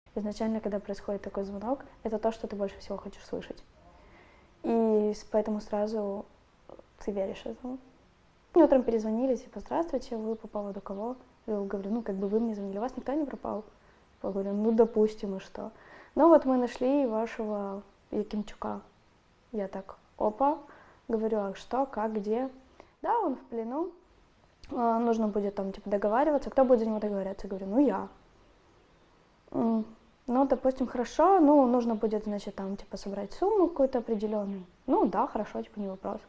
Изначально, когда происходит такой звонок, это то, что ты больше всего хочешь слышать. И поэтому сразу ты веришь этому. Мне утром перезвонили, типа, здравствуйте, вы по поводу кого? Я говорю, ну, как бы вы мне звонили, у вас никто не пропал? Я говорю, ну, допустим, и что? Ну, вот мы нашли вашего Якимчука. Я так, опа, говорю, а что, как, где? Да, он в плену, нужно будет там, типа, договариваться. Кто будет за него договариваться? Я говорю, ну, я. Ну, допустим, хорошо, ну, нужно будет, значит, там, типа, собрать сумму какую-то определенную. Ну, да, хорошо, типа, не вопрос.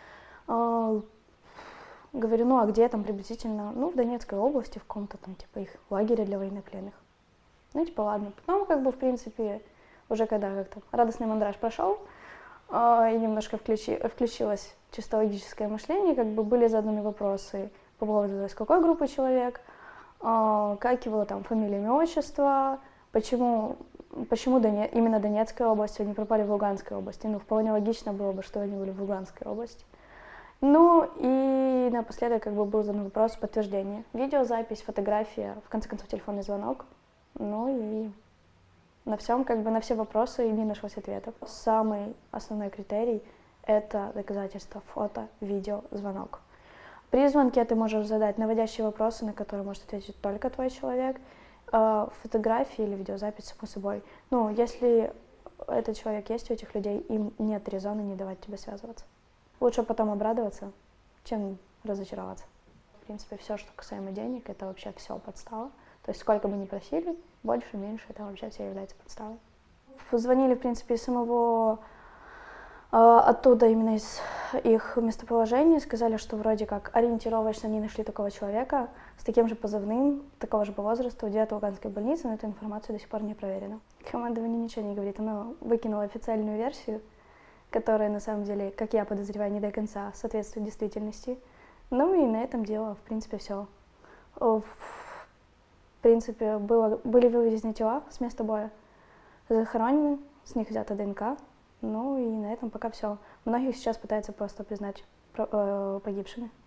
Говорю, ну, а где там приблизительно? Ну, в Донецкой области, в каком-то там, типа, их лагере для военнопленных. Ну, типа, ладно. Потом, как бы, в принципе, уже когда как-то радостный мандраж прошел, и немножко включилось чисто логическое мышление, как бы были заданы вопросы по поводу, из какой группы человек, как его там фамилия, имя, отчество, почему именно Донецкая область, они пропали в Луганской области. Ну, вполне логично было бы, что они были в Луганской области. Ну, и напоследок как бы был задан вопрос подтверждения. Видеозапись, фотография, в конце концов, телефонный звонок. Ну и на всем, как бы на все вопросы не нашлось ответов. Самый основной критерий – это доказательство фото, видео, звонок. При звонке ты можешь задать наводящие вопросы, на которые может ответить только твой человек. Фотографии или видеозапись, само собой. Ну, если этот человек есть у этих людей, им нет резона не давать тебе связываться. Лучше потом обрадоваться, чем разочароваться. В принципе, все, что касаемо денег, это вообще все подстава. То есть сколько бы ни просили, больше, меньше, это вообще все является подставой. Звонили, в принципе, из самого оттуда, именно из их местоположения, сказали, что вроде как ориентировочно они нашли такого человека с таким же позывным, такого же по возрасту, где-то в Луганской больнице, но эту информацию до сих пор не проверена. Командование ничего не говорит, оно выкинуло официальную версию, которая на самом деле, как я подозреваю, не до конца соответствует действительности. Ну и на этом дело, в принципе, все. В принципе, были вывезены тела с места боя, захоронены, с них взята ДНК. Ну и на этом пока все. Многих сейчас пытаются просто признать погибшими.